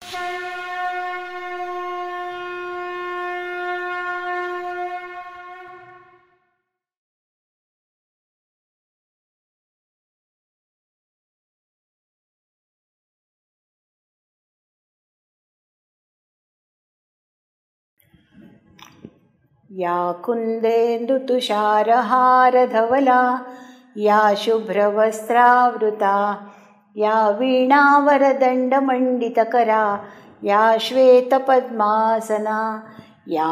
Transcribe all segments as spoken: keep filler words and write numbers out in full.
या कुन्देन्दुतुषारहारधवला या शुभ्रवस्त्रावृता या वीणावरदण्डमण्डितकरा या श्वेतपद्मासना या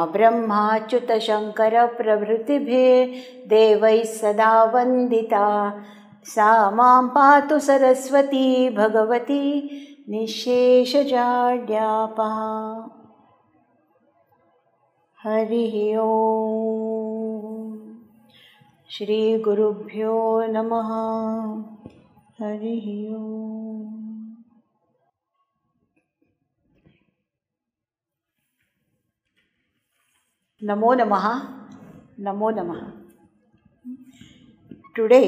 ब्रह्माच्युतशङ्करप्रभृतिभिर्देवैः सदा वन्दिता सा मां पातु सरस्वती भगवती निःशेषजाड्यापहा। हरिः ओम्। श्री गुरुभ्यो नमः। हरिः ओम्। नमो नमः। नमो नमः। Today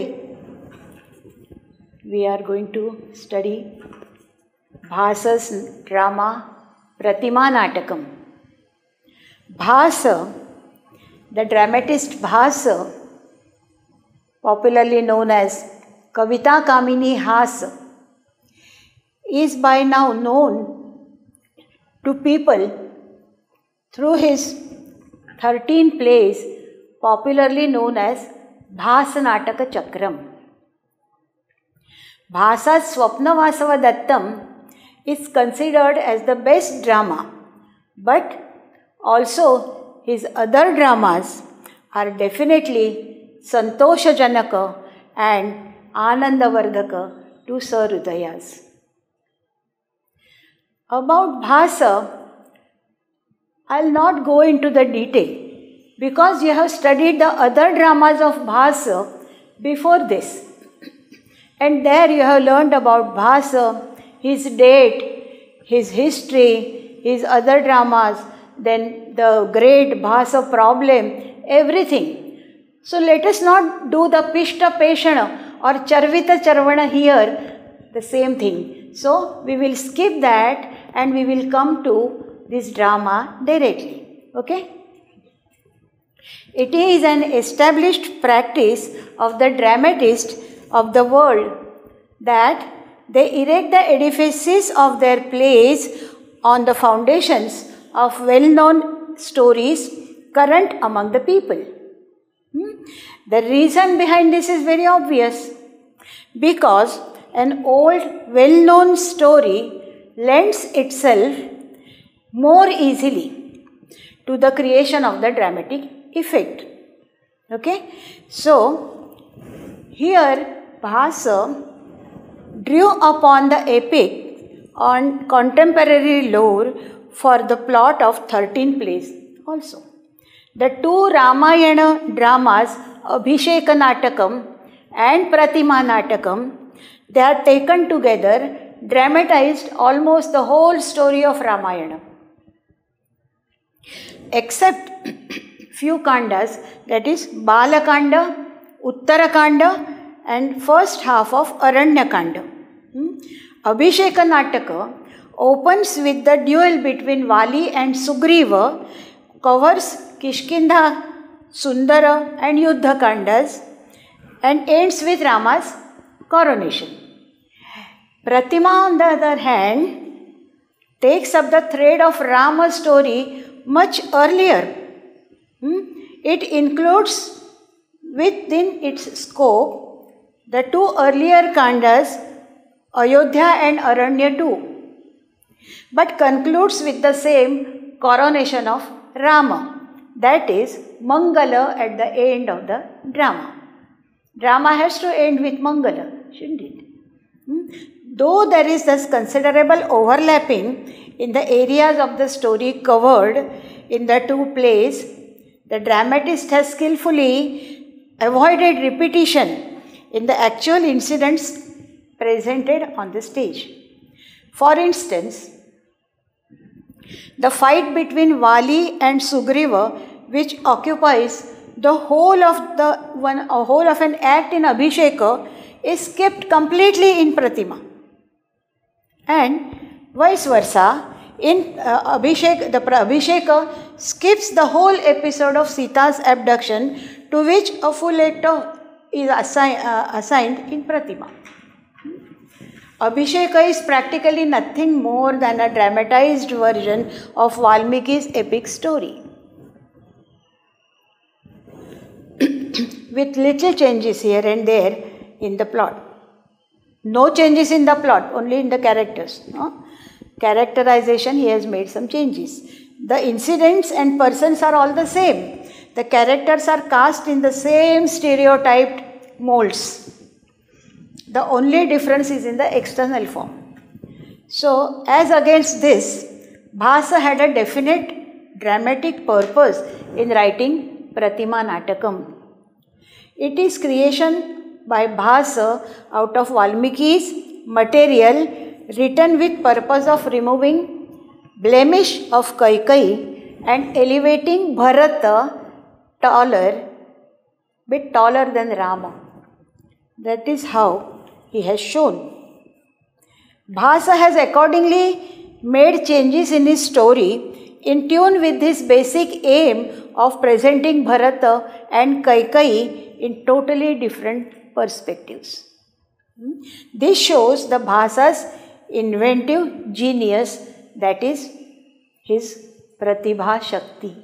we are going to study Bhasa's drama Pratima Natakam. Bhasa, the dramatist Bhasa, popularly known as Kavita Kamini Hasa, is by now known to people through his thirteen plays, popularly known as Bhasa Nataka Chakram. Bhasa's Swapnavasava Dattam is considered as the best drama, but also his other dramas are definitely Santosha Janaka and Anandavardhaka to Sahridayas. About Bhasa, I'll not go into the detail because you have studied the other dramas of Bhasa before this. And there you have learned about Bhasa, his date, his history, his other dramas, then the great Bhasa problem, everything. So let us not do the Pishta Peshana or Charvita Charvana here, the same thing. So we will skip that and we will come to this drama directly. Okay? It is an established practice of the dramatists of the world that they erect the edifices of their plays on the foundations of well-known stories current among the people. Hmm? The reason behind this is very obvious. Because an old well-known story lends itself more easily to the creation of the dramatic effect. Okay? So, here Bhasa drew upon the epic on contemporary lore for the plot of thirteen plays also. The two Ramayana dramas, Abhisheka Natakam and Pratima Natakam, they are taken together, dramatized almost the whole story of Ramayana. Except few kandas, that is Balakanda, Uttarakanda and first half of Aranyakanda. Hmm? Abhisheka Nataka opens with the duel between Vali and Sugriva, covers Kishkinda, Sundara and Yuddha Kandas and ends with Rama's coronation. Pratima, on the other hand, takes up the thread of Rama's story much earlier. Hmm? It includes within its scope the two earlier kandas, Ayodhya and Aranya too, but concludes with the same coronation of Rama, that is Mangala at the end of the drama. Drama has to end with Mangala, shouldn't it? Hmm? Though there is this considerable overlapping in the areas of the story covered in the two plays, the dramatist has skillfully avoided repetition in the actual incidents presented on the stage. For instance, the fight between Vali and Sugriva, which occupies the whole of the one, a whole of an act in Abhisheka, is skipped completely in Pratima. And vice versa, In uh, Abhishek, the Abhisheka skips the whole episode of Sita's abduction, to which a full actor is assign, uh, assigned in Pratima. Abhisheka is practically nothing more than a dramatized version of Valmiki's epic story, with little changes here and there in the plot. No changes in the plot, only in the characters. No? Characterization, he has made some changes. The incidents and persons are all the same. The characters are cast in the same stereotyped molds. The only difference is in the external form. So, as against this, Bhasa had a definite dramatic purpose in writing Pratima Natakam. It is creation by Bhasa out of Valmiki's material, written with purpose of removing blemish of Kaikeyi and elevating Bharata taller, bit taller than Rama. That is how he has shown. Bhasa has accordingly made changes in his story in tune with his basic aim of presenting Bharata and Kaikeyi in totally different perspectives. This shows the Bhasa's inventive genius, that is his Pratibha Shakti.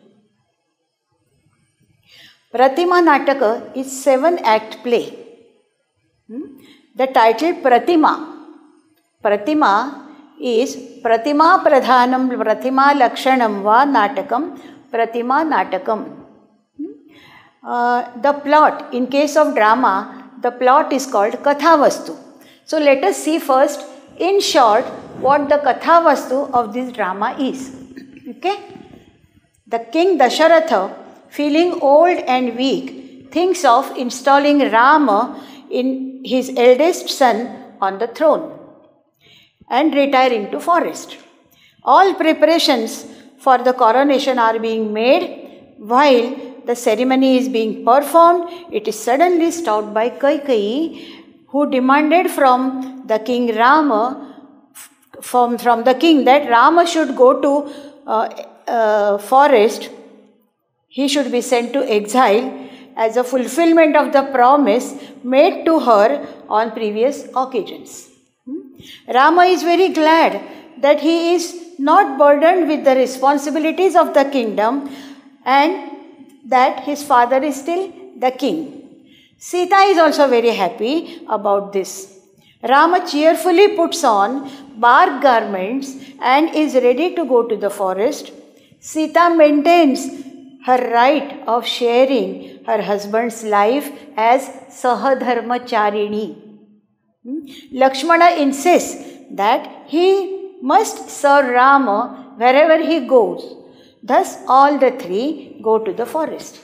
Pratima Nataka is seven-act play. The title Pratima. Pratima is Pratima Pradhanam Pratima Lakshanam Va Natakam Pratima Natakam. Uh, the plot, in case of drama, the plot is called Kathavastu. So let us see first, in short, what the Kathavastu of this drama is. Okay? The king Dasharatha, feeling old and weak, thinks of installing Rama, in his eldest son, on the throne and retiring to forest. All preparations for the coronation are being made. While the ceremony is being performed, it is suddenly stopped by Kaikeyi, who demanded from the king Rama, from, from the king that Rama should go to uh, uh, forest, he should be sent to exile as a fulfillment of the promise made to her on previous occasions. Rama is very glad that he is not burdened with the responsibilities of the kingdom and that his father is still the king. Sita is also very happy about this. Rama cheerfully puts on bark garments and is ready to go to the forest. Sita maintains her right of sharing her husband's life as Sahadharmacharini. Lakshmana insists that he must serve Rama wherever he goes. Thus, all the three go to the forest.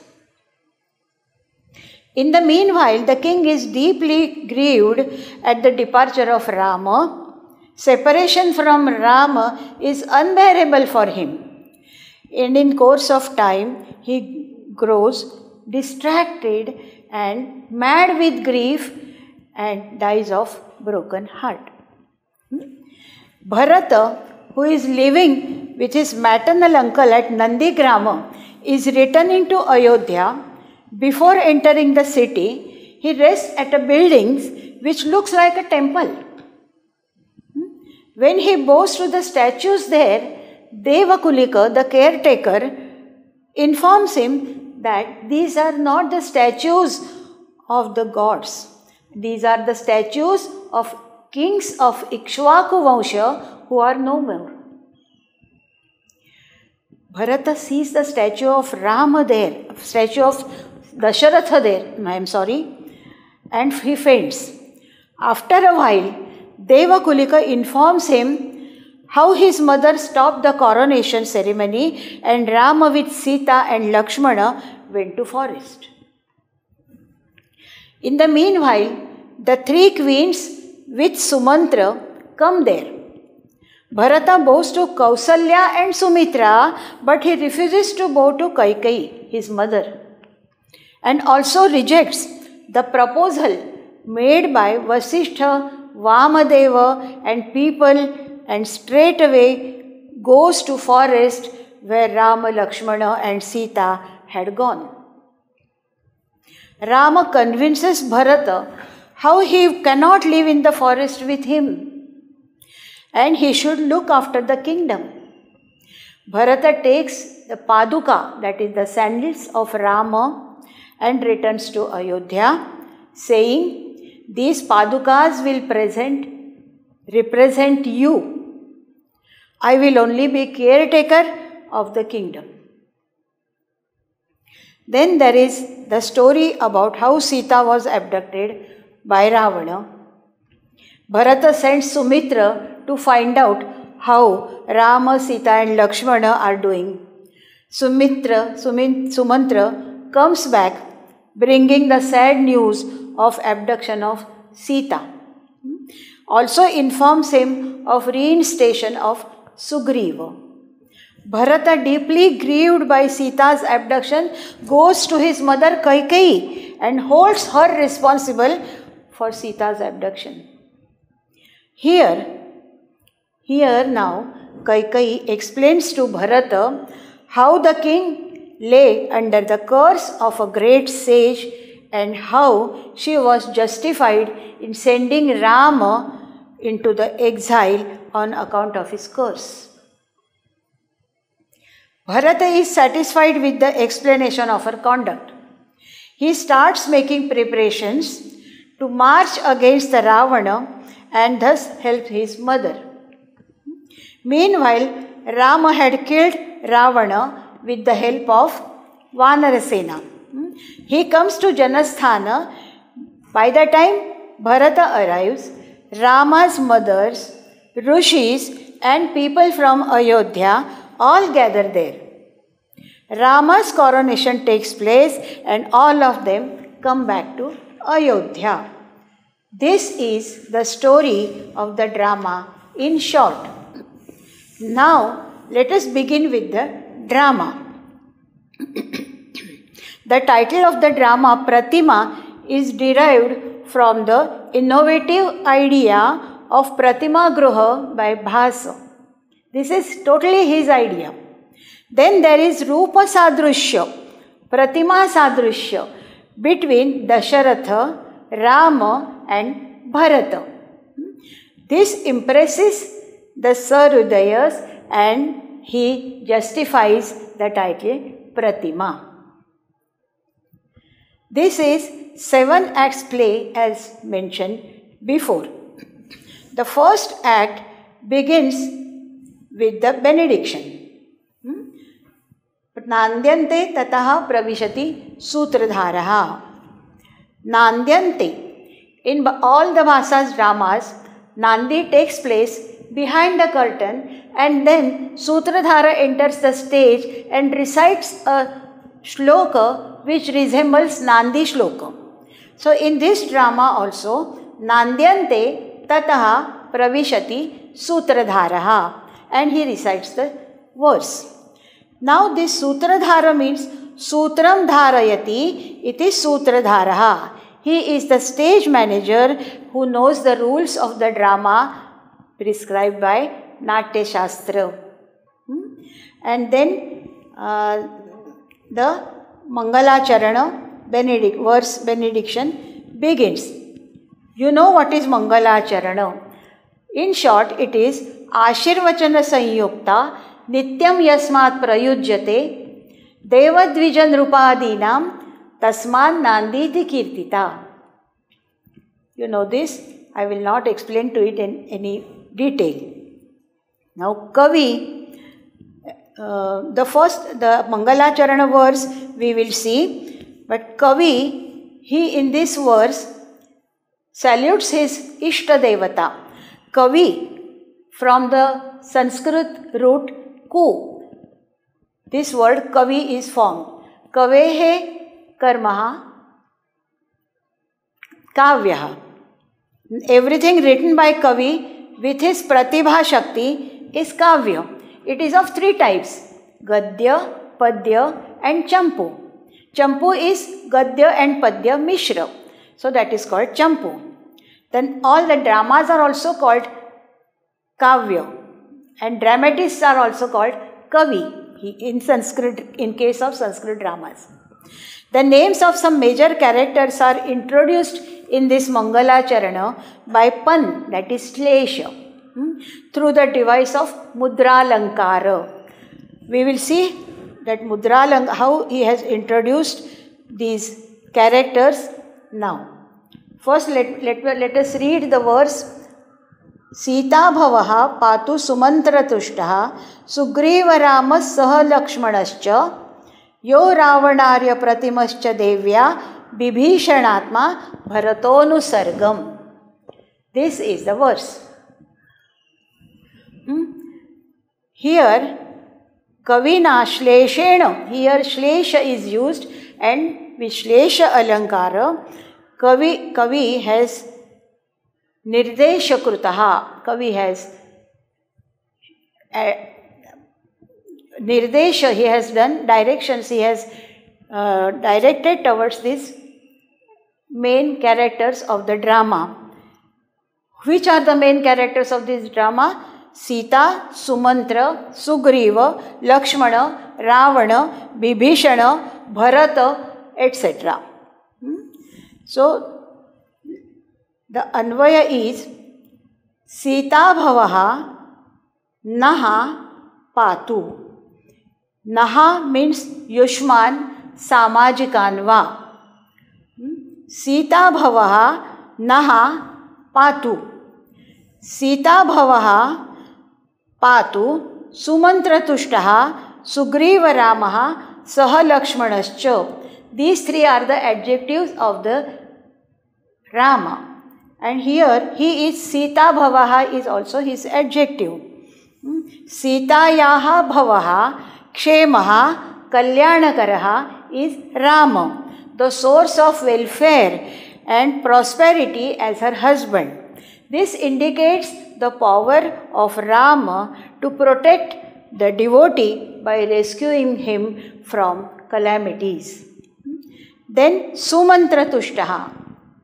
In the meanwhile, the king is deeply grieved at the departure of Rama. Separation from Rama is unbearable for him. And in course of time, he grows distracted and mad with grief and dies of broken heart. Bharata, who is living with his maternal uncle at Nandigrama, is returning to Ayodhya. Before entering the city, he rests at a building which looks like a temple. When he bows to the statues there, Devakulika, the caretaker, informs him that these are not the statues of the gods. These are the statues of kings of Ikshvaku Vansha who are no more. Bharata sees the statue of Rama there, statue of Dasharatha there, I am sorry, and he faints. After a while, Devakulika informs him how his mother stopped the coronation ceremony and Rama with Sita and Lakshmana went to forest. In the meanwhile, the three queens with Sumantra come there. Bharata bows to Kausalya and Sumitra, but he refuses to bow to Kaikeyi, his mother, and also rejects the proposal made by Vasishtha, Vamadeva and people, and straightaway goes to forest where Rama, Lakshmana and Sita had gone. Rama convinces Bharata how he cannot live in the forest with him and he should look after the kingdom. Bharata takes the Paduka, that is the sandals of Rama, and returns to Ayodhya, saying, "These Padukas will present, represent you. I will only be caretaker of the kingdom." Then there is the story about how Sita was abducted by Ravana. Bharata sends Sumitra to find out how Rama, Sita and Lakshmana are doing. Sumitra, Sumin, Sumantra comes back bringing the sad news of abduction of Sita. Also informs him of reinstation of Sugriva. Bharata, deeply grieved by Sita's abduction, goes to his mother Kaikeyi and holds her responsible for Sita's abduction. Here, here now, Kaikeyi explains to Bharata how the king lay under the curse of a great sage and how she was justified in sending Rama into the exile on account of his curse. Bharata is satisfied with the explanation of her conduct. He starts making preparations to march against the Ravana and thus help his mother. Meanwhile, Rama had killed Ravana with the help of Vanarasena. He comes to Janasthana. By the time Bharata arrives, Rama's mothers, Rishis and people from Ayodhya all gather there. Rama's coronation takes place and all of them come back to Ayodhya. This is the story of the drama in short. Now let us begin with the drama. The title of the drama, Pratima, is derived from the innovative idea of Pratima Gruha by Bhasa. This is totally his idea. Then there is Rupa Sadrushya, Pratima Sadrushya between Dasharatha, Rama and Bharata. This impresses the Sarudayas and he justifies the title Pratima. This is seven acts play as mentioned before. The first act begins with the benediction. Nandyante tataha pravishati sutradharaha. Nandyante. In all the Bhasa's dramas, Nandi takes place behind the curtain and then Sutradhara enters the stage and recites a shloka which resembles Nandi shloka. So in this drama also, Nandyante tataha pravishati sutradharaha, and he recites the verse. Now this sutradhara means sutram dharayati, it is sutradharaha. He is the stage manager who knows the rules of the drama prescribed by Natya Shastra. Hmm? And then uh, the Mangalacharana benedict, verse benediction begins. You know what is Mangalacharana. In short, it is Ashirvachana Sanyukta Nityam Yasmat Prayujyate Devadvijan Rupadinam Tasman Nanditi Kirtita. You know this. I will not explain to it in any detail. Now, Kavi, uh, the first, the Mangalacharana verse we will see, but Kavi, he in this verse salutes his Ishta Devata. Kavi, from the Sanskrit root ku, this word Kavi is formed. Kavehe Karmaha Kavyaha. Everything written by Kavi with his Pratibha Shakti is Kavya. It is of three types: Gadya, Padya and Champu. Champu is Gadya and Padya Mishra. So that is called Champu. Then all the dramas are also called Kavya. And dramatists are also called Kavi in Sanskrit, in case of Sanskrit dramas. The names of some major characters are introduced in this Mangalacharana by Pan, that is Shlesha, hmm, through the device of Mudralankara. We will see that Mudralankara, how he has introduced these characters now. First, let, let, let us read the verse. Sita bhavaha patu sumantra tushtaha sugrivarama saha lakshmanascha yo ravanarya pratimascha devya bibhishanatma bharatonu. This is the verse. Hmm? Here, kavina shleshena, here shlesha is used, and with shlesha alankara, kavi, kavi has nirdesha krutaha, kavi has uh, nirdesha, he has done directions, he has uh, directed towards these main characters of the drama. Which are the main characters of this drama? Sita, Sumantra, Sugriva, Lakshmana, Ravana, Bibhishana, Bharata, et cetera. Hmm? So, the Anvaya is Sita bhavaha naha patu. Naha means Yushman Samajikanva. Sita bhavaha naha patu. Sita bhavaha patu sumantra tushtaha sugriva ramaha saha lakshmanascha. These three are the adjectives of the Rama. And here he is Sita bhavaha is also his adjective. Sitayaha bhavaha kshemaha kalyanakaraha is Rama, the source of welfare and prosperity as her husband. This indicates the power of Rama to protect the devotee by rescuing him from calamities. Then Sumantra Tushtaha.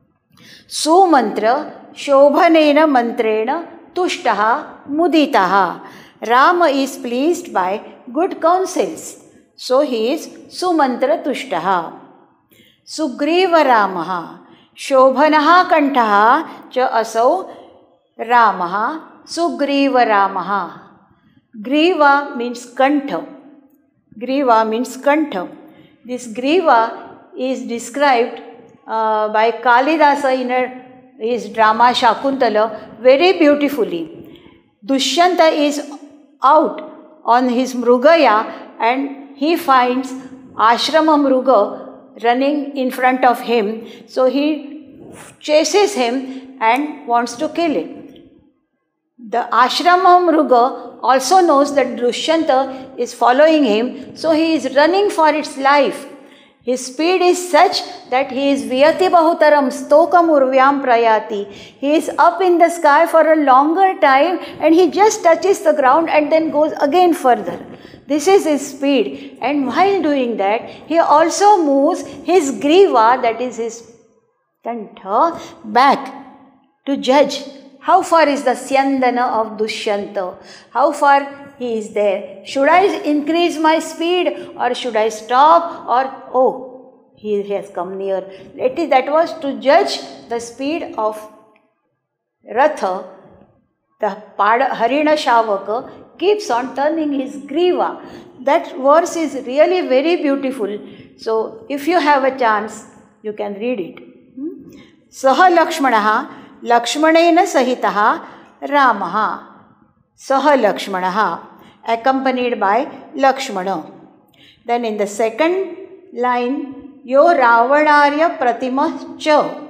Sumantra Shobhanena Mantrena Tushtaha Muditaha. Rama is pleased by good counsels, so he is Sumantra Tushtaha. Sugriva Ramaha Shobhanaha Kantaha cha asau Ramaha Sugriva Ramaha. Griva means Kantha. Griva means Kantha. This Griva is described uh, by Kalidasa in a, his drama Shakuntala very beautifully. Dushyanta is out on his Mrugaya and he finds Ashrama Mruga running in front of him. So he chases him and wants to kill him. The Ashrama Mruga also knows that Dushyanta is following him, so he is running for its life. His speed is such that he is Vyati Bahutaram Stokam Urvyam Prayati. He is up in the sky for a longer time and he just touches the ground and then goes again further. This is his speed, and while doing that, he also moves his Griva, that is his Kantha, back to judge how far is the Syandana of Dushyanta, how far he is there. Should I increase my speed or should I stop, or oh, he has come near. That was to judge the speed of Ratha. The Harina Shavaka keeps on turning his Griva. That verse is really very beautiful. So if you have a chance, you can read it. Saha Lakshmanaha Lakshmanena Sahitaha Ramaha. Saha Lakshmanaha, accompanied by Lakshmana. Then in the second line, Yo Ravanarya Pratima Cha.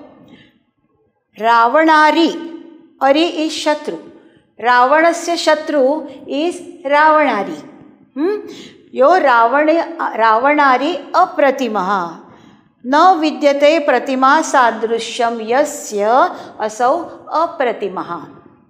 Ravanari, Ari is Shatru. Ravanasya Shatru is Ravanari. Hmm? Yo Ravana, Ravanari Apratimaha. Na vidyate pratima sadrishyam yasya asau apratimaha.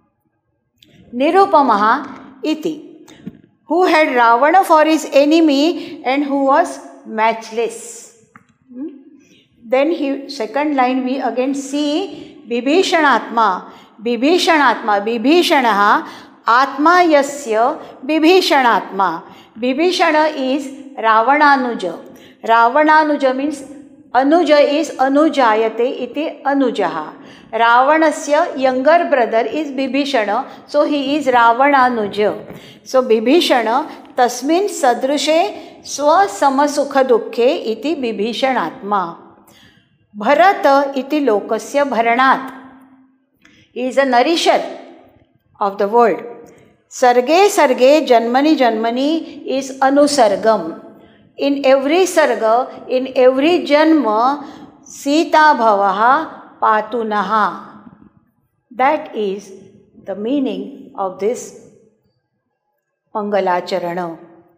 Nirupamaha iti. Who had Ravana for his enemy and who was matchless. Hmm? Then he, second line we again see Bibhishanatma. Bibhishanatma, Bibhishanaha Atma yasya Bibhishanatma. Bibhishana is Ravananuja. Ravananuja means Anuja is Anujayate iti Anujaha. Ravanasya younger brother is Bibhishana, so he is Ravananuja. So Bibhishana tasmin sadrushe swa samasukha dukkhe iti Bibhishanatma. Bharata iti lokasya bharanat. He is a nourisher of the world. Sarge sarge janmani janmani is anusargam. In every sarga, in every janma, Sita bhavaha patunaha. That is the meaning of this Mangalacharana.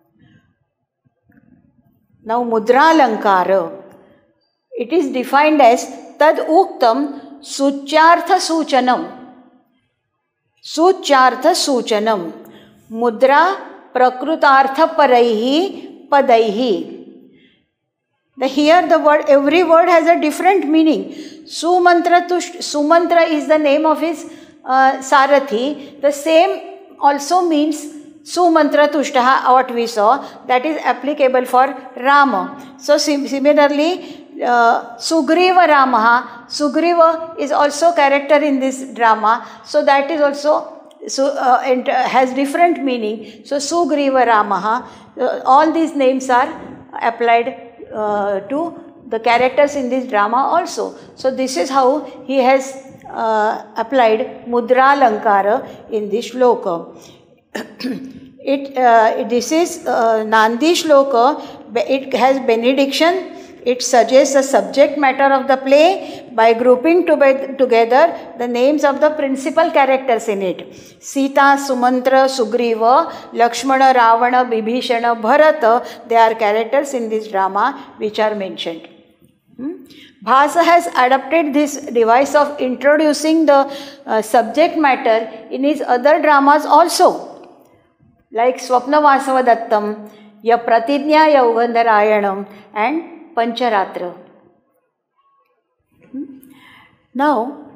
Now Mudra Lankara. It is defined as Tad Uktam Suchartha Suchanam. Suchartha Suchanam. Mudra Prakrutartha Paraihi Padaihi. The here the word, every word has a different meaning. Sumantra Tush, Sumantra is the name of his uh, Sarathi. The same also means Sumantra Tushtaha, what we saw, that is applicable for Rama. So sim similarly, uh, Sugriva Ramaha, Sugriva is also character in this drama. So that is also so uh, and, uh, has different meaning. So Sugriva Ramaha, uh, all these names are applied uh, to the characters in this drama also. So this is how he has uh, applied Mudra Lankara in this shloka. It uh, this is uh, Nandi shloka. It has benediction. It suggests the subject matter of the play by grouping to together the names of the principal characters in it. Sita, Sumantra, Sugriva, Lakshmana, Ravana, Bibhishana, Bharata, they are characters in this drama which are mentioned. Hmm? Bhasa has adopted this device of introducing the uh, subject matter in his other dramas also, like Swapna Vasavadattam, Ya Pratidnya Yaugandharayanam and Pancharatra. Hmm? Now,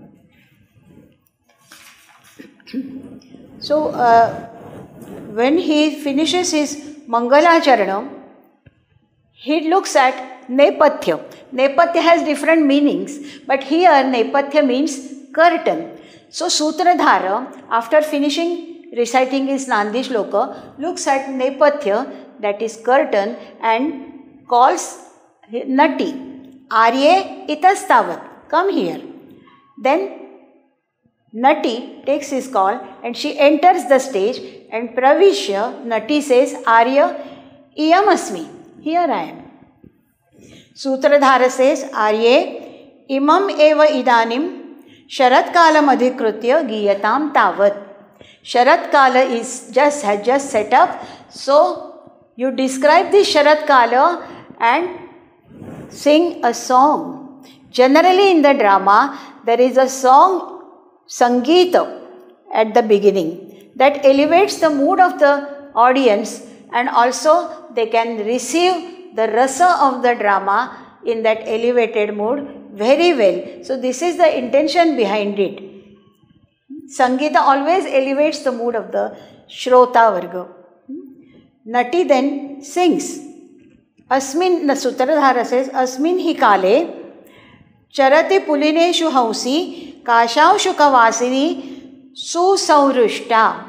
so uh, when he finishes his Mangalacharana, he looks at Nepathya. Nepathya has different meanings, but here Nepathya means curtain. So Sutradhara, after finishing reciting his Nandi shloka, looks at Nepathya, that is curtain, and calls Nati, Arye itastavat, come here. Then Nati takes his call and she enters the stage, and Pravishya, Nati says, Arya iyamasmi, here I am. Sutradhara says, Arye imam eva idanim sharat kalam adhikrutya giyatam tavat. Sharat kala is just has just set up, so you describe this Sharat kala and sing a song. Generally in the drama, there is a song, Sangeeta, at the beginning that elevates the mood of the audience, and also they can receive the rasa of the drama in that elevated mood very well. So this is the intention behind it. Sangeeta always elevates the mood of the Shrota Varga. Nati then sings. Asmin, the Sutradhara says, Asmin hi kale, charati pulineshu hausi, kashav shukavasini, susaurushta.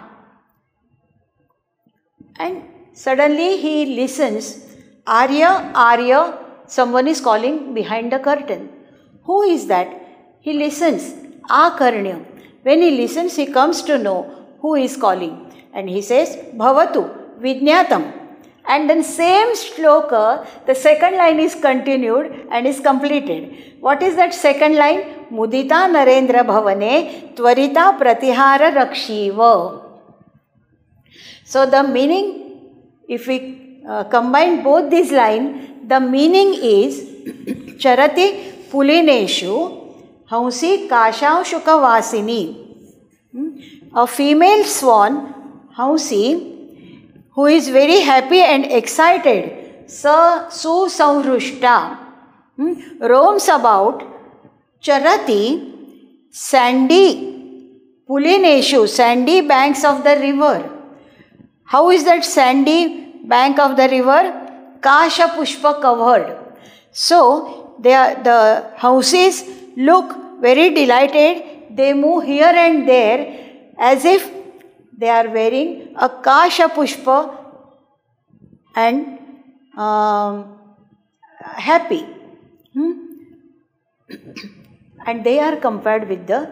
And suddenly he listens, Arya, Arya, someone is calling behind the curtain. Who is that? He listens, Akarnya. When he listens, he comes to know who is calling. And he says, Bhavatu, Vijnatam. And then same shloka, the second line is continued and is completed. What is that second line? Mudita Narendra Bhavane Tvarita Pratihara Rakshiva. So the meaning, if we uh, combine both these lines, the meaning is Charati Pulineshu Hausi Kashav Shukavasini. A female swan, Hausi, who is very happy and excited, Sa Su Saurushta, roams about Charati, sandy Pulineshu, sandy banks of the river. How is that sandy bank of the river? Kasha Pushpa covered. So they are, the houses look very delighted. They move here and there as if they are wearing a Kasha Pushpa and um, happy. Hmm? And they are compared with the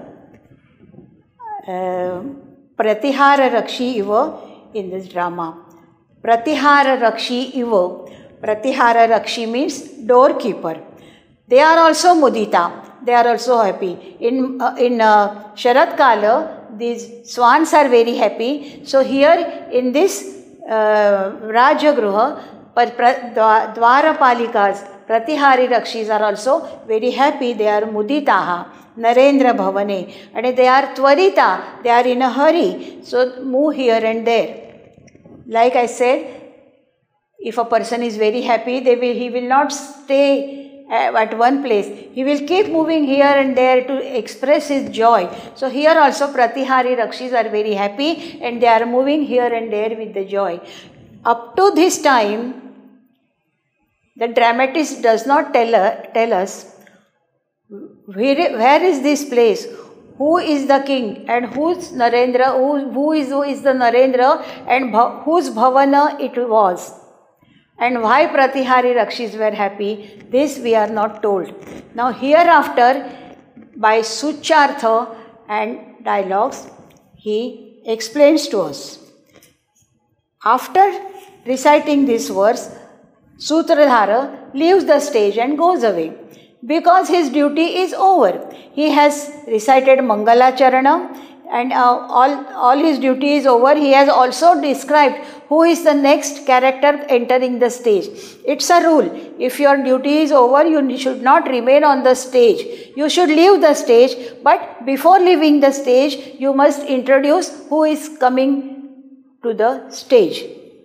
uh, Pratihara Rakshi Iva in this drama. Pratihara Rakshi Iva. Pratihara Rakshi means doorkeeper. They are also mudita. They are also happy. In uh, in uh, Sharad Kala, these swans are very happy. So here in this uh, Rajagruha, Dwarapalikas, Pratihari Rakshis are also very happy. They are muditaha, Narendra Bhavane, and they are tvarita. They are in a hurry. So move here and there. Like I said, if a person is very happy, they will, he will not stay at one place. He will keep moving here and there to express his joy. So here also Pratihari Rakshis are very happy and they are moving here and there with the joy. Up to this time, the dramatist does not tell, uh, tell us where, where is this place, who is the king and who's Narendra, who, who, is, who is the Narendra and bha, whose Bhavana it was. And why Pratihari Rakshis were happy, this we are not told. Now hereafter, by Suchartha and dialogues, he explains to us. After reciting this verse, Sutradhara leaves the stage and goes away because his duty is over. He has recited Mangala Charana and uh, all, all his duty is over. He has also described who is the next character entering the stage. It's a rule. If your duty is over, you should not remain on the stage. You should leave the stage, but before leaving the stage, you must introduce who is coming to the stage.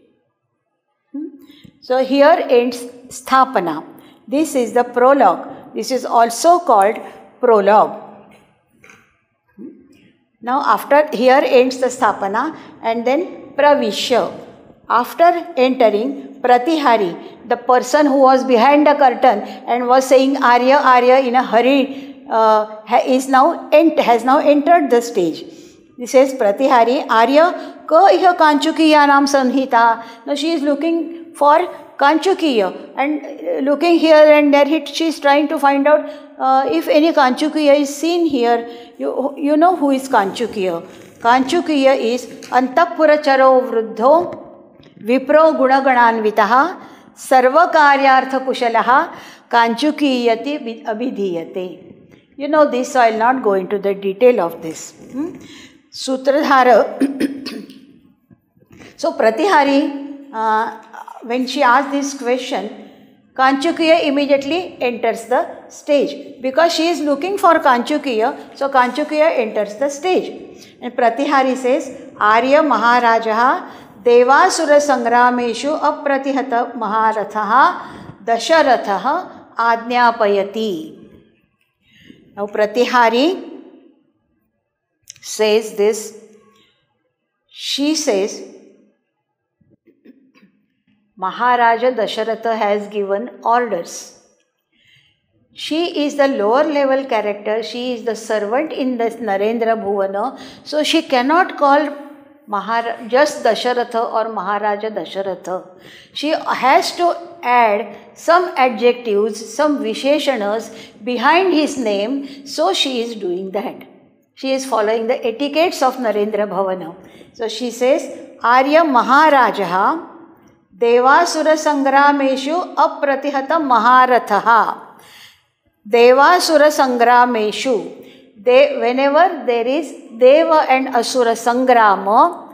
So here ends Sthapana. This is the prologue. This is also called prologue. Now after, here ends the Sthapana and then Pravishya. After entering, Pratihari, the person who was behind the curtain and was saying Arya, Arya in a hurry, uh, is now ent has now entered the stage. This says Pratihari, Arya, ka iha Kanchukiya nam sanhita. Now she is looking for Kanchukiya and looking here and there, she is trying to find out uh, if any Kanchukiya is seen here. You, you know who is Kanchukiya. Kanchukiya is Antapuracharo Vruddho Vipro Gunagananvitaha Sarvakaryartha Kushalaha Kanchukiyati Abhidhiyate. You know this, so I will not go into the detail of this. Hmm? Sutradhara. So Pratihari, uh, when she asked this question, Kanchukiya immediately enters the stage because she is looking for Kanchukiya. So Kanchukiya enters the stage. And Pratihari says, Arya Maharajaha Devasura Sangrameshu Apratihata Maharathaha Dasharathaha Ajñapayati. Now Pratihari says this. She says, Maharaja Dasharatha has given orders. She is the lower level character. She is the servant in this Narendra Bhuvana. So she cannot call Mahara, just Dasharatha or Maharaja Dasharatha. She has to add some adjectives, some Visheshanas behind his name. So she is doing that. She is following the etiquettes of Narendra Bhavana. So she says, Arya Maharajaha Devasura Sangrameshu Apratihata Maharathaha. Devasura Sangrameshu. They, whenever there is Deva and Asura Sangrama,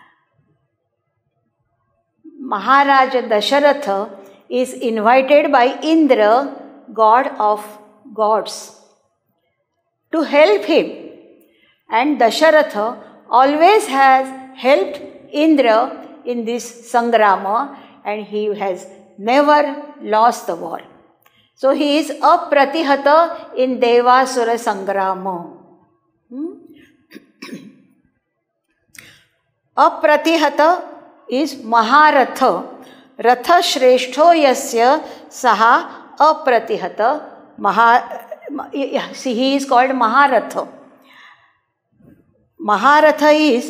Maharaja Dasharatha is invited by Indra, god of gods, to help him. And Dasharatha always has helped Indra in this Sangrama and he has never lost the war. So he is apratihata in Devasura Sangrama. Hmm? अप्रतिहत is Maharatha. Ratha Shreshto Yasya Saha Apratihata. Maha, see, he is called Maharatha. Maharatha is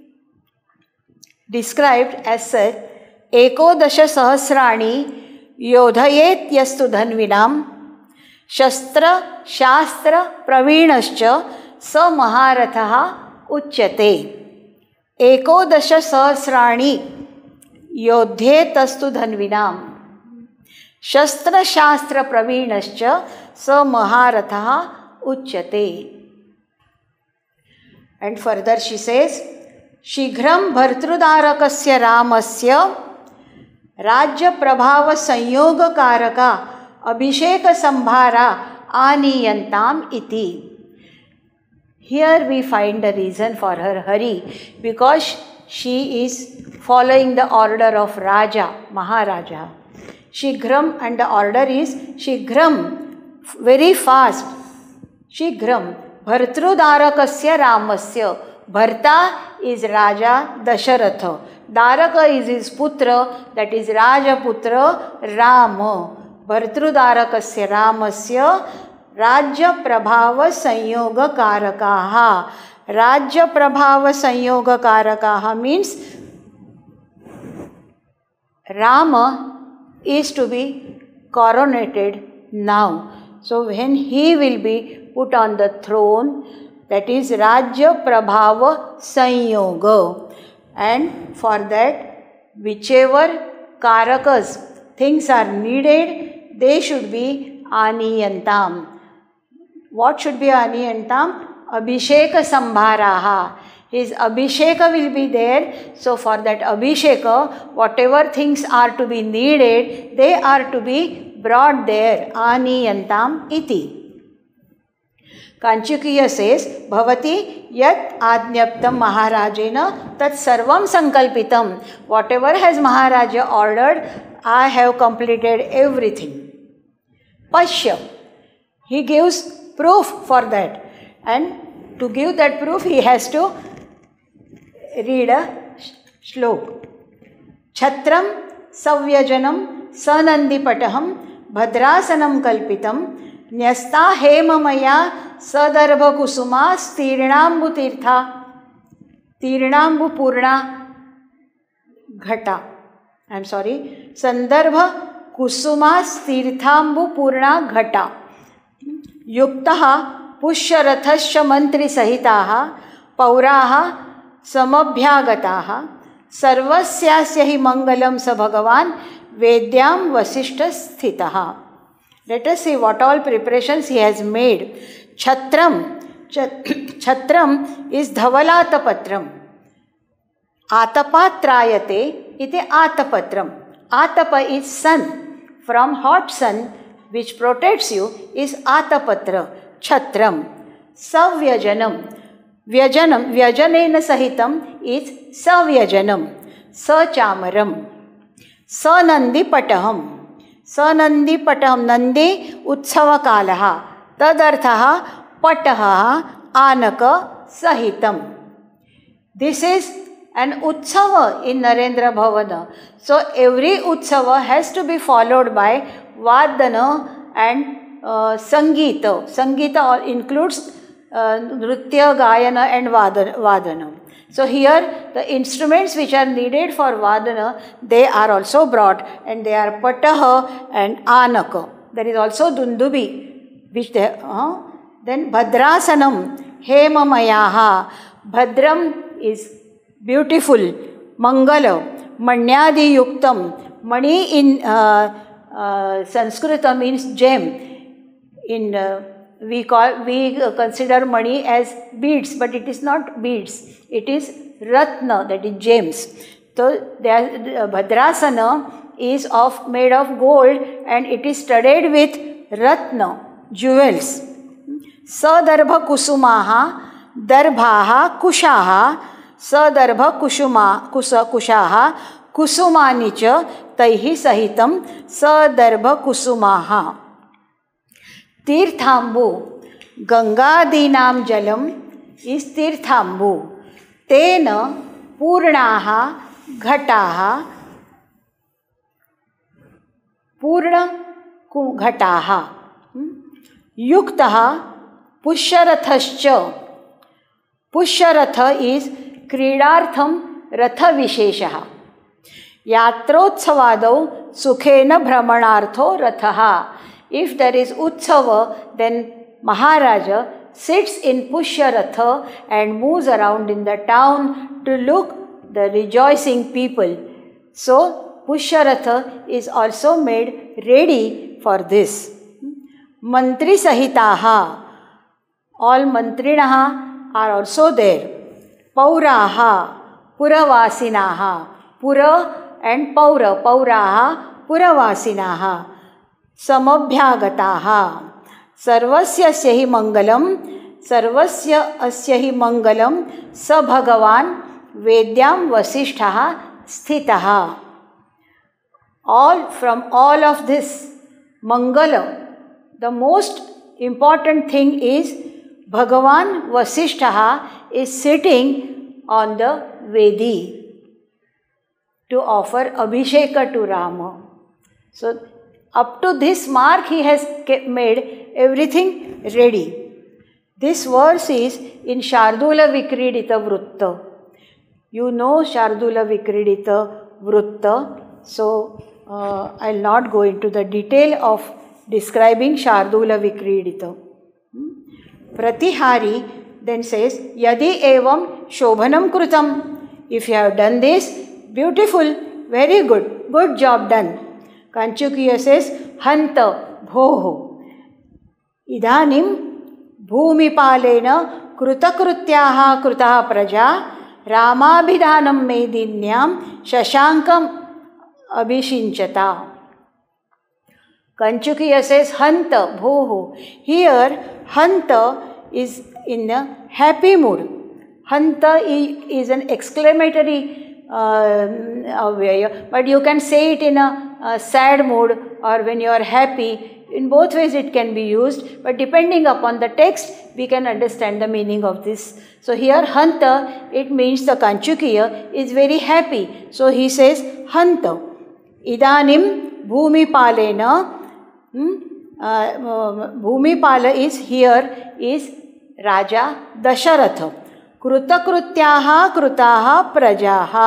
described as such. Ekodasha Sahasrani Yodhayet Yastu Dhanvinam Shastra Shastra Pravinascha Sa Maharatha Uchyate. Ekodasha Sahasrani Yodhetastu Dhanvinam Shastra Shastra Pravinascha Sa Maharatha Uchyate. And further she says, Shighram Bhartrudarakasya Ramasya Rajya Prabhava Sanyoga Karaka Abhisheka Sambhara Aniyantam Iti. Here we find the reason for her hurry, because she is following the order of Raja, Maharaja. Shighram, and the order is Shighram, very fast. Shighram, Bhartrudarakasya Ramasya. Bharta is Raja Dasharatha. Daraka is his putra, that is Rajaputra Rama. Bhartrudarakasya Ramasya Rajya Prabhava Sanyoga Karakaha. Rajya Prabhava Sanyoga Karakaha means Rama is to be coronated now. So when he will be put on the throne, that is Rajya Prabhava Sanyoga. And for that, whichever karakas, things are needed, they should be Aniyantam. What should be Aniyantam? Abhisheka Sambharaha. His Abhisheka will be there. So for that Abhisheka, whatever things are to be needed, they are to be brought there. Aniyantam iti. Kanchukiya says, Bhavati yat adnyaptam Maharajena tat sarvam sankalpitam. Whatever has Maharaja ordered, I have completed everything. Pashya. He gives proof for that. And to give that proof, he has to read a shlok. Chhatram savyajanam sanandi pataham bhadrasanam kalpitam Nyasta hemamaya sadarbha kusuma stirnambu tirtha tirnambu purna ghata. I am sorry. Sandarbha kusuma stirthambu purna ghata. Yuktaha pusharathasya mantri sahitaha pauraha samabhyagataha sarvasyasya hi mangalam sa bhagavan vedyam vasishta sthitaha. Let us see what all preparations he has made. Chhatram. Chhatram is dhavalata patram. Atapatrayate iti atapatram. Atapa is sun. From hot sun, which protects you, is atapatra. Chhatram. Savyajanam. Vyajanam. Vyajanena sahitam is savyajanam. Sachamaram. Sanandi pataham. Sanandi pataham. Nandi utsava kalaha. Tadarthaha pataha anaka sahitam. This is an utsava in Narendra Bhavana. So every utsava has to be followed by vadana and uh, sangita. Sangita includes uh, nritya, gayana and vadana. So here the instruments which are needed for vadana, they are also brought, and they are pataha and anaka. There is also dundubi, which they, uh, then bhadrasanam, hemamayaha. Bhadram is beautiful, mangala, manyadi yuktam. Mani in uh, uh, Sanskrita means gem. In uh, we call we consider mani as beads, but it is not beads. It is ratna, that is gems. So there, Bhadrasana is of made of gold, and it is studded with ratna, jewels. Sadarbha kusumaha, darbhaha kushaha, sadarbha kushuma kusa kushaha, kusumanicha taihi sahitam sadarbha kusumaha. Tirthambu, Gangadinam jalam is tirthambu. Tena पूर्णाः घटाः पूर्णघटाः युक्तः पुष्यरथश्च. पुष्यरथ is क्रीडार्थं रथविशेषः. यात्रोत्सवादौ सुखेन भ्रमणार्थो रथः. If there is utsava, then Maharaja sits in Pushyaratha and moves around in the town to look the rejoicing people. So Pushyaratha is also made ready for this. Mantri Sahitaha, all Mantrinaha are also there. Pauraha, Puravasinaha, Pura and Paura, Pauraha, Puravasinaha. समभ्यागताः. सर्वस्य अस्य हि मंगलम, सर्वस्य अस्य हि मंगलम स भगवान वेद्यां वसिष्ठः स्थितः. All from all of this mangala, the most important thing is Bhagavan Vasishtha is sitting on the Vedi to offer Abhisheka to Rama. So up to this mark he has made everything ready. This verse is in Shardula Vikridita Vrutta. You know Shardula Vikridita Vrutta, so uh, I'll not go into the detail of describing Shardula Vikridita. Hmm? Pratihari then says, Yadi evam shobhanam krutam. If you have done this, beautiful, very good, good job done. Kanchukiya says, Hanta bhoho. Idanim bhumipalena krutakrutyaha krutaha praja ramabhidhanam medinyam shashankam abhishinchata. Kanchukiya says, Hanta bhoho. Here, Hanta is in a happy mood. Hanta is an exclamatory uh, way, but you can say it in a Uh, sad mood or when you are happy. In both ways it can be used, but depending upon the text we can understand the meaning of this. So here Hanta, it means the Kanchukiya is very happy. So he says Hanta. Idanim bhumipalena. Hmm? Uh, bhumipala is here is Raja Dasharatha. Krutakrutyaha krutaha prajaha.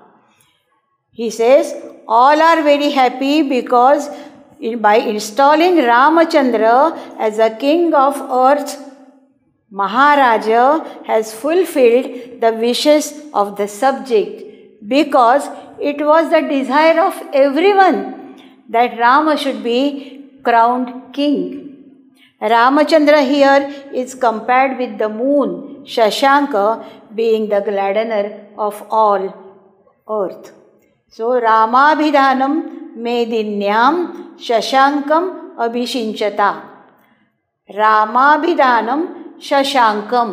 He says all are very happy because in, by installing Ramachandra as a king of earth, Maharaja has fulfilled the wishes of the subject, because it was the desire of everyone that Rama should be crowned king. Ramachandra here is compared with the moon, Shashanka, being the gladdener of all earth. So Ramabhidhanam medinyam shashankam abhishinchata. Ramabhidhanam shashankam.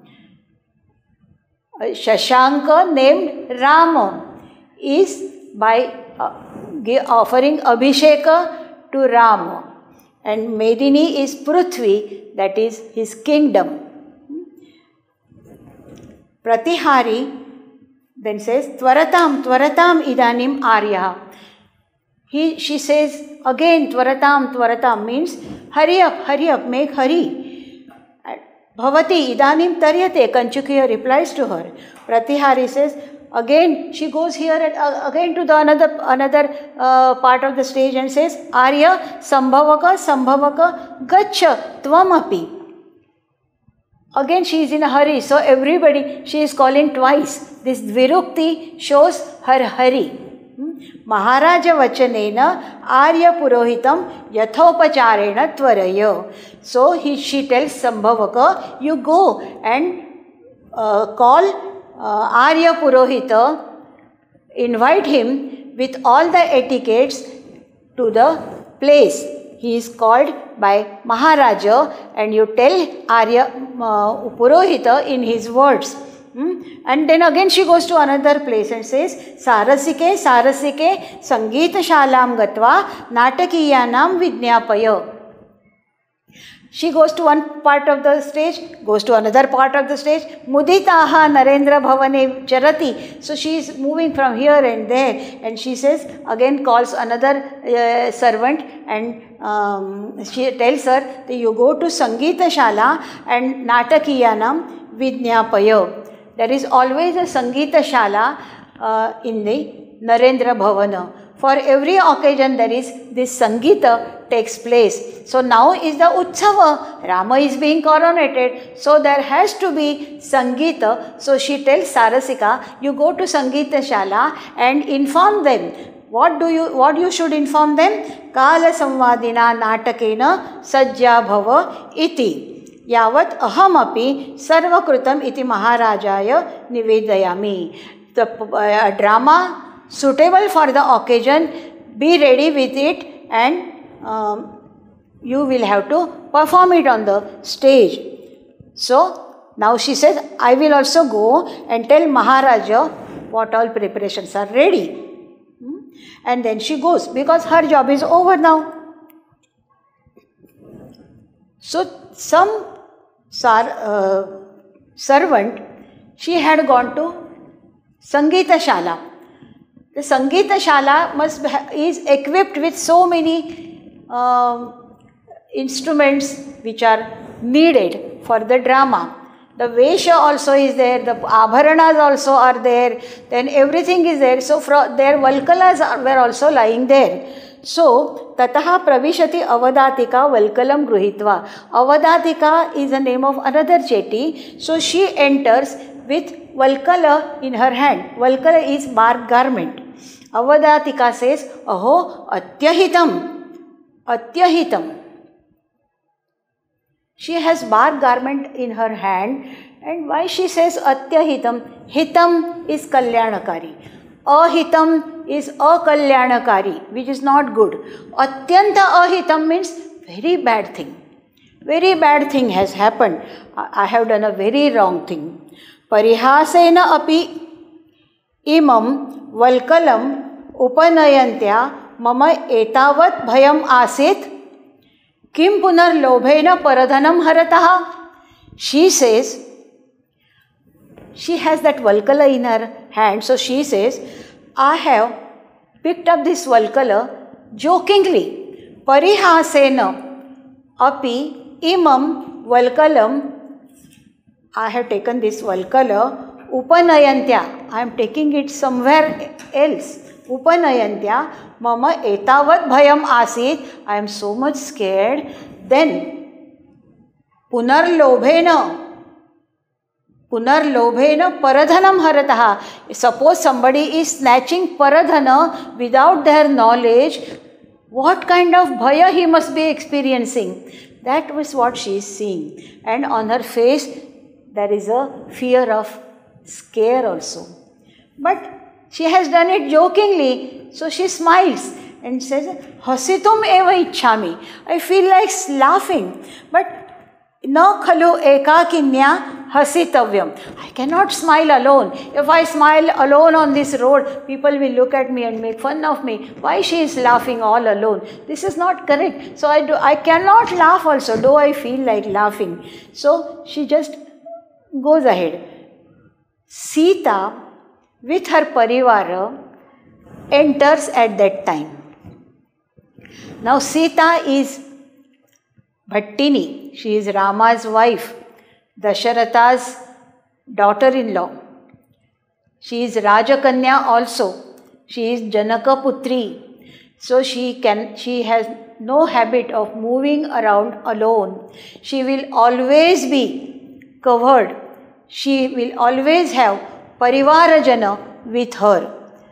Shashanka named Rama is by uh, offering Abhisheka to Rama, and Medini is Prithvi, that is his kingdom. Pratihari then says, Tvaratam, Tvaratam idanim arya. He, she says again, Tvaratam, Tvaratam means hurry up, hurry up, make hurry. Bhavati idanim taryate, Kanchukiya replies to her. Pratihari says, again, she goes here and uh, again to the another, another uh, part of the stage and says, Arya, Sambhavaka, Sambhavaka, Gacha, Tvamapi. Again she is in a hurry, so everybody, she is calling twice. This Dvirukti shows her hurry. Maharaja Vachanena Arya Purohitam Yathopacharena Tvaraya. So he, she tells Sambhavaka, you go and uh, call uh, Arya Purohita, invite him with all the etiquettes to the place. He is called by Maharaja, and you tell Arya uh, Purohita in his words. Hmm? And then again she goes to another place and says, Sarasike, Sarasike, Sangeeta Shalam Gatva, Natakiyanam Vidnyapaya. She goes to one part of the stage, goes to another part of the stage. Muditaha Narendra Bhavane Charati. So she is moving from here and there, and she says, again calls another uh, servant, and um, she tells her that you go to Sangeeta Shala and Natakiyanam Vidnyapaya. There is always a Sangeeta Shala uh, in the Narendra Bhavana. For every occasion there is this Sangeeta takes place. So now is the Utsava. Rama is being coronated. So there has to be Sangeeta. So she tells Sarasika, you go to Sangeeta Shala and inform them. What do you, what you should inform them? Kala Samvadina Natakena Sajja Bhava Iti. Yavat ahamapi sarvakrutam iti maharajaya nivedayami. The uh, drama suitable for the occasion, be ready with it, and um, you will have to perform it on the stage. So now she says, I will also go and tell Maharaja what all preparations are ready. Hmm? And then she goes, because her job is over now. So some sar, uh, servant, she had gone to Sangeeta Shala. The Sangeeta Shala must be, is equipped with so many um, instruments which are needed for the drama. The Vesha also is there, the Abharanas also are there, then everything is there. So their Valkalas are, were also lying there. So, Tataha Pravishati Avadatika Valkalam Gruhitva. Avadatika is the name of another Cheti. So she enters with Valkala in her hand. Valkala is bark garment. Avadatika says, Aho Atyahitam. Atyahitam. She has bark garment in her hand. And why she says Atyahitam? Hitam is Kalyanakari. Ahitam is Akalyanakari, which is not good. Atyanta ahitam means very bad thing. Very bad thing has happened. I have done a very wrong thing. Parihasena api imam valkalam upanayantya mama etavat bhayam asit kim punar lobhena paradhanam harataha. She says, she has that valkala in her hand, so she says, I have picked up this valkala jokingly. Parihasena api imam valkalam. I have taken this valkala upanayantya. I am taking it somewhere else. Upanayantya mama etavat bhayam asit. I am so much scared. Then punar lobhena. Punar lobhena paradhanam harataha. Suppose somebody is snatching paradhana without their knowledge, what kind of bhaya he must be experiencing? That was what she is seeing. And on her face, there is a fear of scare also. But she has done it jokingly, so she smiles and says, Hasitum eva ichhami. I feel like laughing. But na khalu ekakinya hasitavyam. I cannot smile alone. If I smile alone on this road, people will look at me and make fun of me. Why she is laughing all alone? This is not correct. So I, do, I cannot laugh also, though I feel like laughing. So she just goes ahead. Sita, with her parivara, enters at that time. Now Sita is Bhattini. She is Rama's wife, Dasharatha's daughter-in-law. She is Rajakanya also. She is Janaka Putri. So she can, she has no habit of moving around alone. She will always be covered. She will always have Parivarajana with her.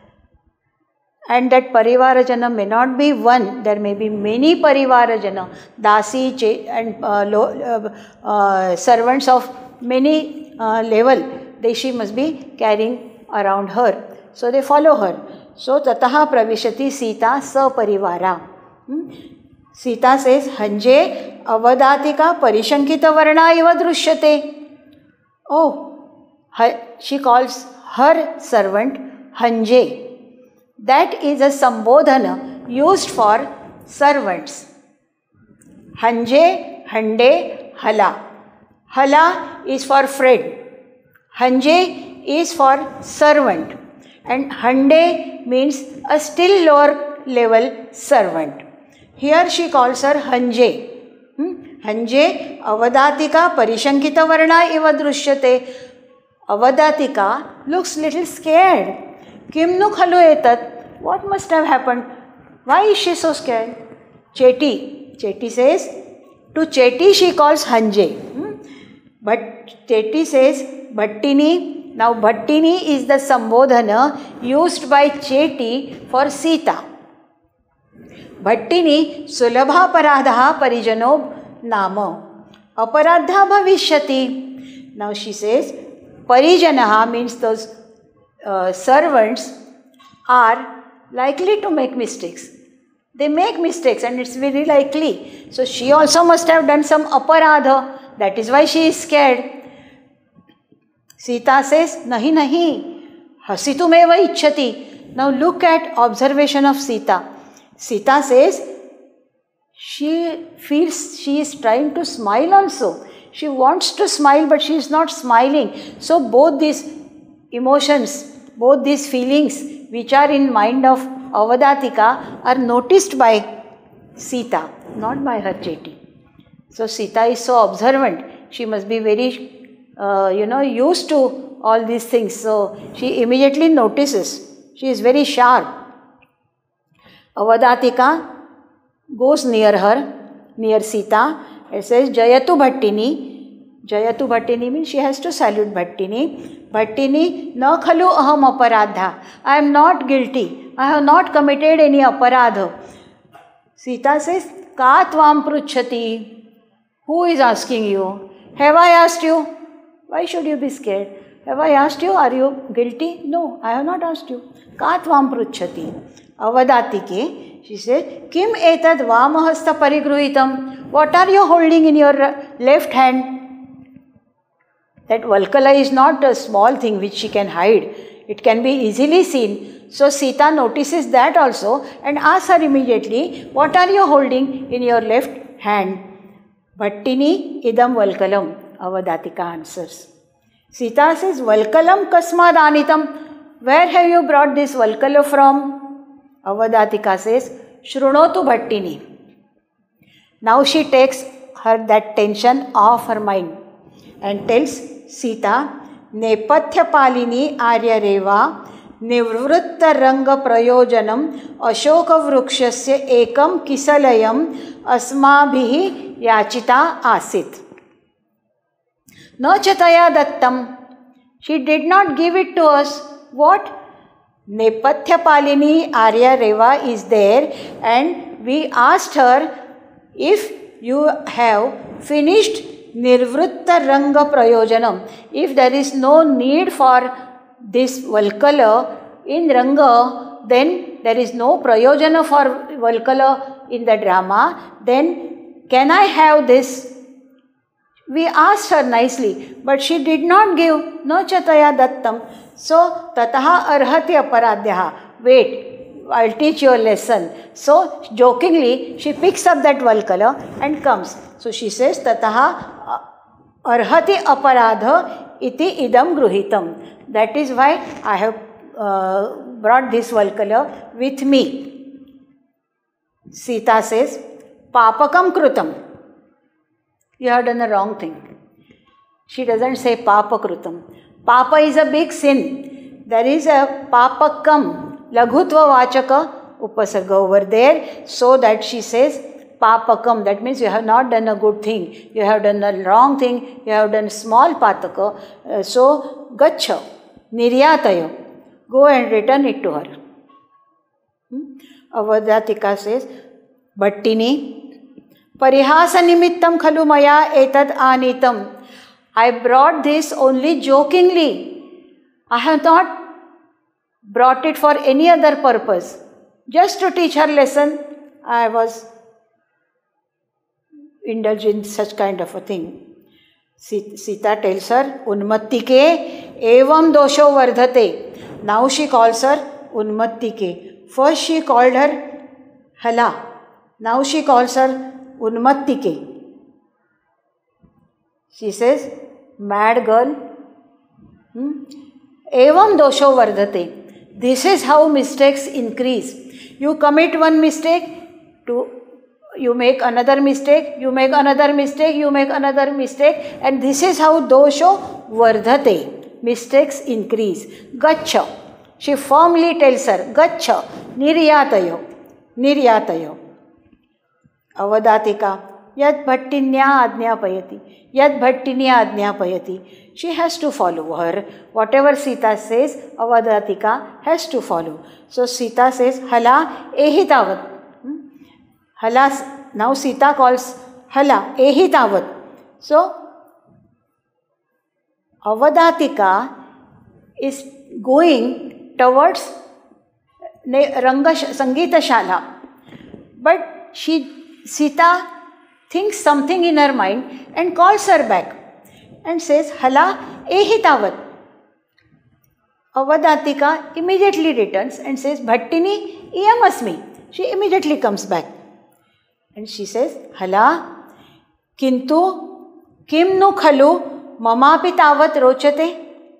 And that Parivarajana may not be one, there may be many Parivarajana, Dasi and uh, lo, uh, uh, servants of many uh, level, they she must be carrying around her. So they follow her. So Tataha Pravishati Sita Sa Parivara. Hmm? Sita says, Hanje Avadatika Parishankita Varna Iva Drushyate. Oh, her, she calls her servant Hanje. That is a sambodhana used for servants. Hanje, Hande, Hala. Hala is for friend. Hanje is for servant. And Hande means a still lower level servant. Here she calls her Hanje. Hmm? Hanje avadatika parishankita varna eva drishyate. Avadatika looks little scared. Kim nu khalu etat? What must have happened? Why is she so scared? Cheti. Cheti says, to Cheti she calls Hanje. Hmm? But Cheti says, Bhattini. Now Bhattini is the Sambodhana used by Cheti for Sita. Bhattini Sulabha Paradha Parijano Nama. Aparadha Bhavishyati. Now she says, Parijanaha means those uh, servants are likely to make mistakes. They make mistakes and it's very likely. So she also must have done some aparadha. That is why she is scared. Sita says, Nahi nahi, hasitumeva ichchati. Now look at observation of Sita. Sita says, she feels she is trying to smile also. She wants to smile but she is not smiling. So both these emotions, both these feelings which are in mind of Avadatika are noticed by Sita, not by her Cheti. So Sita is so observant. She must be very, uh, you know, used to all these things. So she immediately notices. She is very sharp. Avadatika goes near her, near Sita. It says, Jayatu Bhattini. Jayatu Bhattini means she has to salute Bhattini. Bhattini, na khalu aham aparadha. I am not guilty. I have not committed any aparadha. Sita says, Ka tvam pruchhati. Who is asking you? Have I asked you? Why should you be scared? Have I asked you? Are you guilty? No, I have not asked you. Ka tvam pruchhati. Avadatike, she says, Kim etad vamahasta parigruhitam. What are you holding in your left hand? That Valkala is not a small thing which she can hide. It can be easily seen. So Sita notices that also and asks her immediately, what are you holding in your left hand? Bhattini idam Valkalam. Avadatika answers. Sita says, Valkalam kasmad anitam. Where have you brought this Valkala from? Avadatika says, Shrunotu Bhattini. Now she takes her that tension off her mind and tells Sita, Nepathya palini arya reva nivritta ranga prayojanam ashoka vrukshasya ekam kisalayam asmabhihi yachita asit. No chataya dattam. She did not give it to us. What? Nepathya palini arya reva is there and we asked her, if you have finished Nirvritta Ranga Prayojanam, if there is no need for this Valkala in Ranga, then there is no Prayojana for Valkala in the drama, then can I have this? We asked her nicely, but she did not give. No chataya dattam. So, tataha arhati aparadyaha. Wait, I'll teach you a lesson. So, jokingly, she picks up that Valkala and comes. So, she says, tataha arhati aparadha iti idam gruhitam. That is why I have uh, brought this Valkala with me. Sita says, papakam krutam. You have done the wrong thing. She doesn't say papa krutam. Papa is a big sin. There is a papakam, laghutva vachaka upasarga over there, so that she says papakam. That means you have not done a good thing. You have done a wrong thing. You have done small pataka. Uh, so gacha, niryatayo. Go and return it to her. Hmm? Avadatika says, Bhattini, parihasa nimittam khalu maya etad anitam. I brought this only jokingly. I have not brought it for any other purpose. Just to teach her lesson, I was indulged in such kind of a thing. Sita tells her, Unmattike evam dosho vardhate. Now she calls her Unmattike. First she called her Hala. Now she calls her Unmattike. She says, mad girl. Hmm? Evam dosho vardhate. This is how mistakes increase. You commit one mistake, to, you make another mistake, you make another mistake, you make another mistake, and this is how dosho vardhate. Mistakes increase. Gaccha. She firmly tells her, Gaccha, niryatayo, niryatayo. Avadatika, yad bhattinya ajñapayati, yad bhattinya ajñapayati. She has to follow her. Whatever Sita says, Avadatika has to follow. So Sita says, Hala ehitavat. Hala, now Sita calls Hala ehitavat. So Avadatika is going towards Ranga Sangita Shala. But she, Sita thinks something in her mind and calls her back and says, Hala ehitavat. Avadatika immediately returns and says, Bhattini iyamasmi. She immediately comes back. And she says, Hala, kintu kim nu khalu mamapi tavat rochate.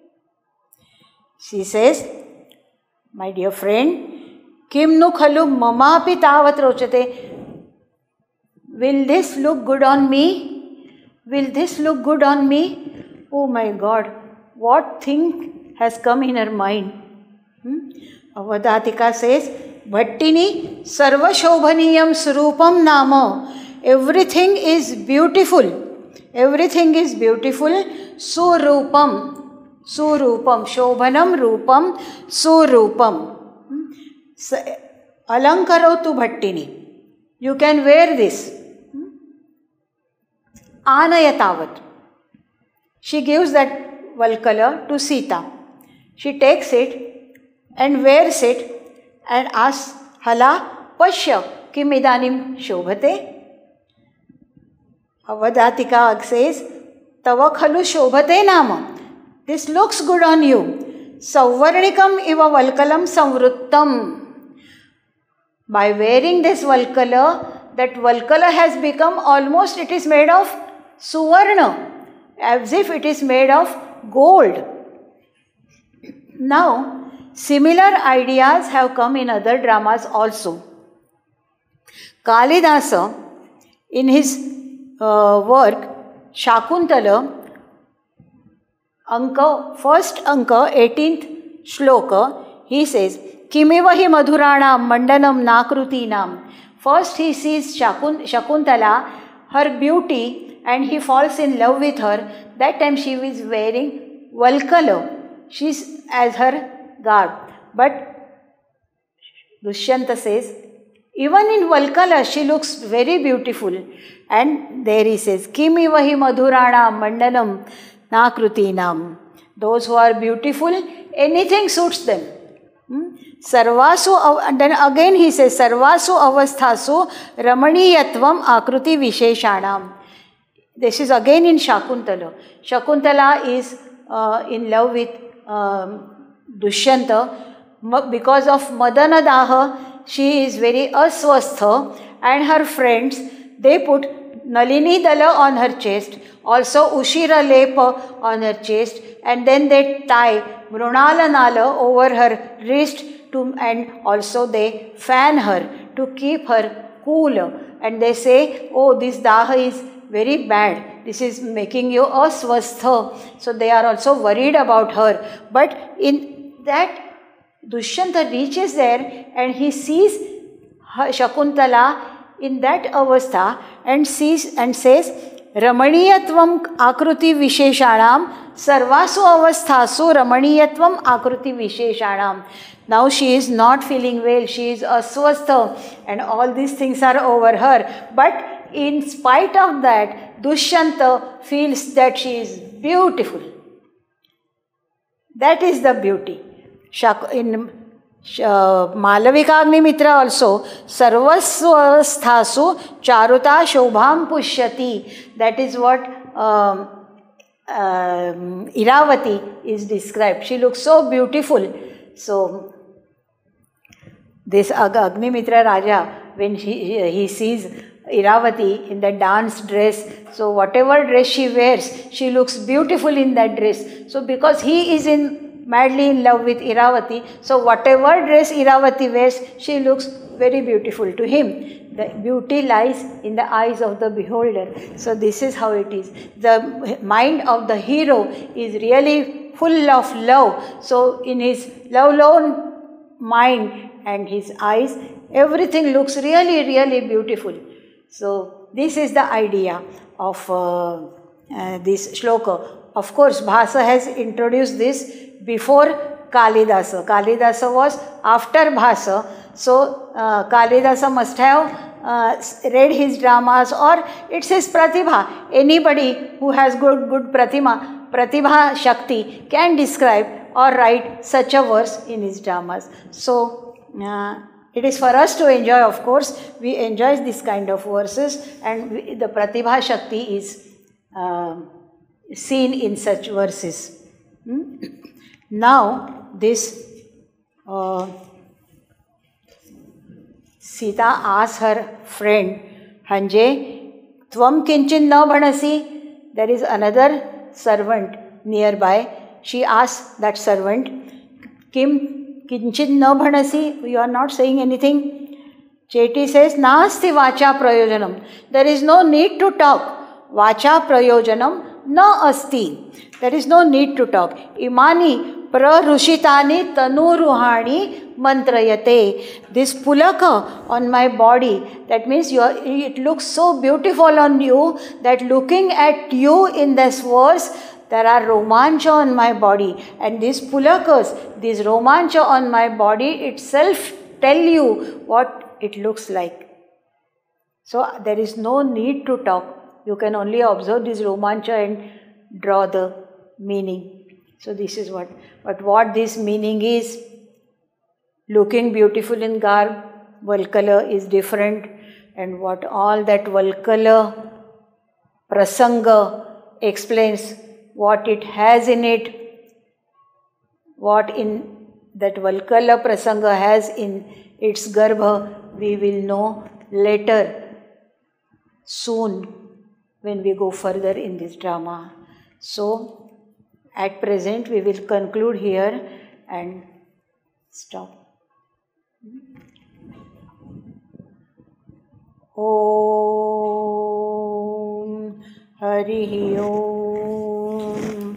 She says, my dear friend, kim nu khalu mamapi tavat rochate. Will this look good on me? Will this look good on me? Oh my God, what thing has come in her mind? Hmm? Avadatika says, Bhattini sarva shobhaniyam surupam nama. Everything is beautiful. Everything is beautiful. Surupam. Surupam. Shobhanam rupam. Surupam. Hmm? Alankarotu Bhattini. You can wear this. Anayatavat. She gives that valkala to Sita. She takes it and wears it and asks, Hala Pashya kim idanim shobhate. Avadatika says, Tava khalu shobhate nama. This looks good on you. Savarnikam iva valkalam samvruttam. By wearing this valkala, that valkala has become almost, it is made of suvarna, as if it is made of gold. Now, similar ideas have come in other dramas also. Kalidasa, in his uh, work Shakuntala, Anka, first Anka, eighteenth shloka, he says, Kimivahi madhuranam mandanam nakrutinam. First he sees Shakun, Shakuntala, her beauty, and he falls in love with her. That time she is wearing valkala. She is as her garb. But Dushyanta says, even in valkala she looks very beautiful. And there he says, Kimivahi madhuranam mandanam nakrutinam. Those who are beautiful, anything suits them. Hmm? Sarvasu, and then again he says, Sarvasu avasthasu ramaniyatvam akruti visheshanam. This is again in Shakuntala. Shakuntala is uh, in love with um, Dushyanta. Because of Madanadaha, she is very aswastha, and her friends, they put Nalini Dala on her chest, also Ushira Lepa on her chest, and then they tie Mrunala Nala over her wrist, to, and also they fan her to keep her cool. And they say, oh, this daha is very bad. This is making you aswastha. So they are also worried about her. But in that, Dushyanta reaches there and he sees Shakuntala in that avastha and sees and says, Ramaniyatvam akruti visheshanam sarvasu avasthasu ramaniyatvam akruti visheshanam. Now she is not feeling well, she is aswastha and all these things are over her. But in spite of that, Dushyanta feels that she is beautiful. That is the beauty. In uh, Malavika also, Sarvasvasthasu charuta shobham pushyati. That is what um, um, Iravati is described. She looks so beautiful. So, this Agnimitra Raja, when he, he sees Iravati in the dance dress. So whatever dress she wears, she looks beautiful in that dress. So because he is in madly in love with Iravati, so whatever dress Iravati wears, she looks very beautiful to him. The beauty lies in the eyes of the beholder. So this is how it is. The mind of the hero is really full of love. So in his love-lone mind and his eyes, everything looks really, really beautiful. So this is the idea of uh, uh, this shloka. Of course, Bhasa has introduced this before Kalidasa. Kalidasa was after Bhasa. So uh, Kalidasa must have uh, read his dramas, or it's his pratibha. Anybody who has good, good pratima, pratibha shakti can describe or write such a verse in his dramas. So uh, it is for us to enjoy, of course. We enjoy this kind of verses, and we, the pratibha shakti is uh, seen in such verses. Hmm? Now this uh, Sita asks her friend, Hanje, Tvam kinchin na bhanasi. There is another servant nearby. She asks that servant, Kim kinchin na bhanasi? You are not saying anything. Cheti says, Nasti vacha prayojanam. There is no need to talk. Vacha prayojanam na asti. There is no need to talk. Imani prarushitani tanuruhani mantrayate. This pulaka on my body, that means you are, it looks so beautiful on you that looking at you in this verse, there are romancha on my body. And these pulakas, this romancha on my body itself tell you what it looks like. So there is no need to talk. You can only observe this romancha and draw the meaning. So this is what, but what this meaning is, looking beautiful in garb, Valkala is different, and what all that Valkala prasanga explains, what it has in it, what in that Valkala prasanga has in its garbha, we will know later, soon, when we go further in this drama. So, at present, we will conclude here and stop. Om Hari Om.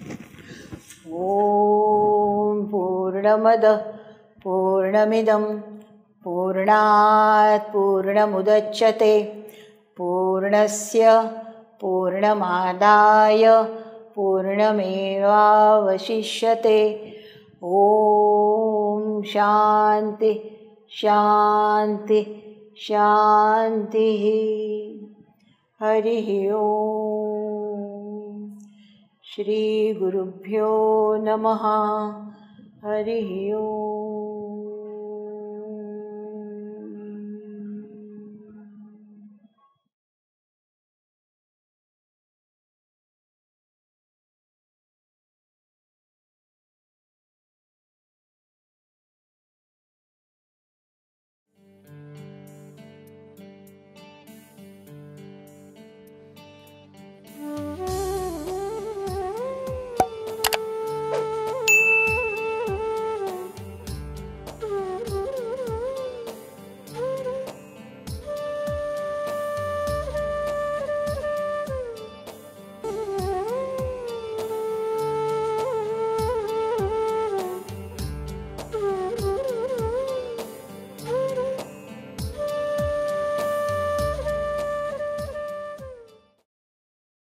Om Purnamada Purnamidam Purnat Purnamudachyate Purnasya Purnamadaya Purnameva Vashishyate. Om Shanti Shanti Shanti. Hari Om. Shri Gurubhyo Namaha. Hari Om.